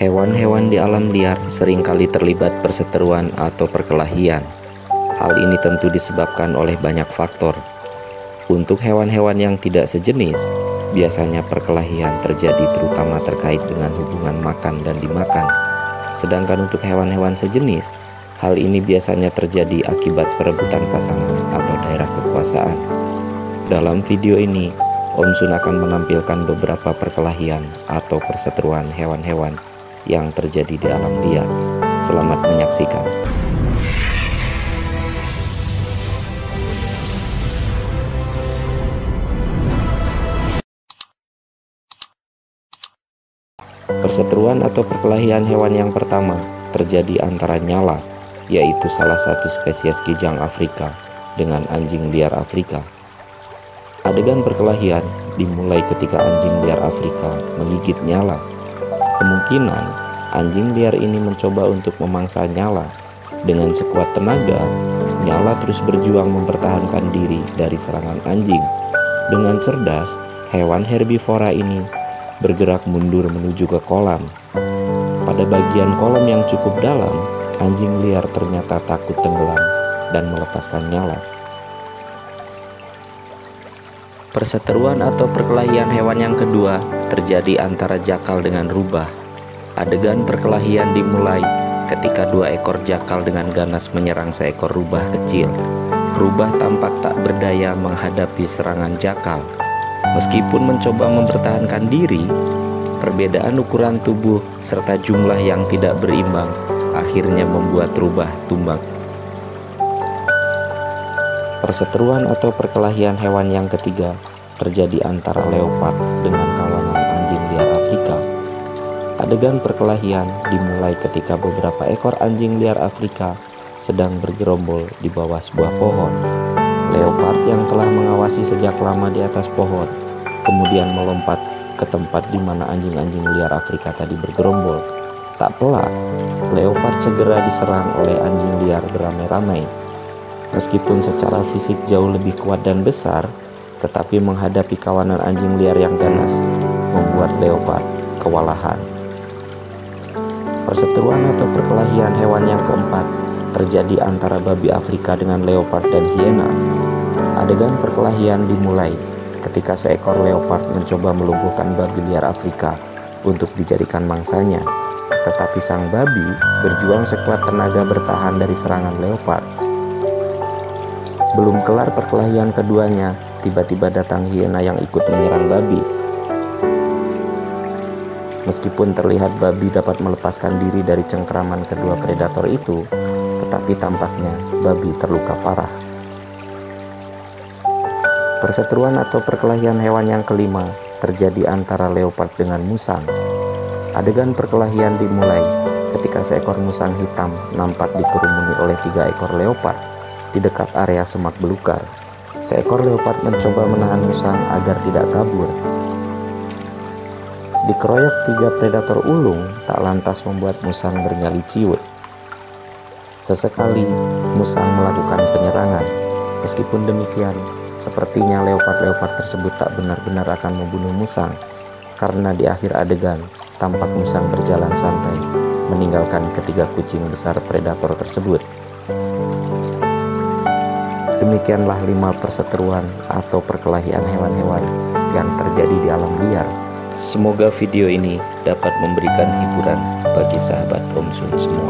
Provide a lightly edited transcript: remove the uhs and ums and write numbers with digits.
Hewan-hewan di alam liar seringkali terlibat perseteruan atau perkelahian. Hal ini tentu disebabkan oleh banyak faktor. Untuk hewan-hewan yang tidak sejenis, biasanya perkelahian terjadi terutama terkait dengan hubungan makan dan dimakan. Sedangkan untuk hewan-hewan sejenis, hal ini biasanya terjadi akibat perebutan pasangan atau daerah kekuasaan. Dalam video ini, Om Sun akan menampilkan beberapa perkelahian atau perseteruan hewan-hewan yang terjadi di alam liar. Selamat menyaksikan. Perseteruan atau perkelahian hewan yang pertama terjadi antara nyala, yaitu salah satu spesies kijang Afrika, dengan anjing liar Afrika. Adegan perkelahian dimulai ketika anjing liar Afrika menggigit nyala. Kemungkinan anjing liar ini mencoba untuk memangsa nyala. Dengan sekuat tenaga, nyala terus berjuang mempertahankan diri dari serangan anjing. Dengan cerdas, hewan herbivora ini bergerak mundur menuju ke kolam. Pada bagian kolam yang cukup dalam, anjing liar ternyata takut tenggelam dan melepaskan nyala. Perseteruan atau perkelahian hewan yang kedua terjadi antara jakal dengan rubah. Adegan perkelahian dimulai ketika dua ekor jakal dengan ganas menyerang seekor rubah kecil. Rubah tampak tak berdaya menghadapi serangan jakal. Meskipun mencoba mempertahankan diri, perbedaan ukuran tubuh serta jumlah yang tidak berimbang akhirnya membuat rubah tumbang. Perseteruan atau perkelahian hewan yang ketiga terjadi antara leopard dengan kawanan anjing liar Afrika. Adegan perkelahian dimulai ketika beberapa ekor anjing liar Afrika sedang bergerombol di bawah sebuah pohon. Leopard yang telah mengawasi sejak lama di atas pohon kemudian melompat ke tempat di mana anjing-anjing liar Afrika tadi bergerombol. Tak pelak, leopard segera diserang oleh anjing liar beramai-ramai. Meskipun secara fisik jauh lebih kuat dan besar, tetapi menghadapi kawanan anjing liar yang ganas membuat leopard kewalahan. Perseteruan atau perkelahian hewan yang keempat terjadi antara babi Afrika dengan leopard dan hiena. Adegan perkelahian dimulai ketika seekor leopard mencoba melumpuhkan babi liar Afrika untuk dijadikan mangsanya. Tetapi sang babi berjuang sekuat tenaga bertahan dari serangan leopard. Belum kelar perkelahian keduanya, tiba-tiba datang hiena yang ikut menyerang babi. Meskipun terlihat babi dapat melepaskan diri dari cengkeraman kedua predator itu, tetapi tampaknya babi terluka parah. Perseteruan atau perkelahian hewan yang kelima terjadi antara leopard dengan musang. Adegan perkelahian dimulai ketika seekor musang hitam nampak dikerumuni oleh 3 ekor leopard di dekat area semak belukar. Seekor leopard mencoba menahan musang agar tidak kabur. Dikeroyok 3 predator ulung tak lantas membuat musang bernyali ciut. Sesekali musang melakukan penyerangan. Meskipun demikian, sepertinya leopard-leopard tersebut tak benar-benar akan membunuh musang, karena di akhir adegan tampak musang berjalan santai meninggalkan ketiga kucing besar predator tersebut. Demikianlah 5 perseteruan atau perkelahian hewan-hewan yang terjadi di alam liar. Semoga video ini dapat memberikan hiburan bagi sahabat Om Sun semua.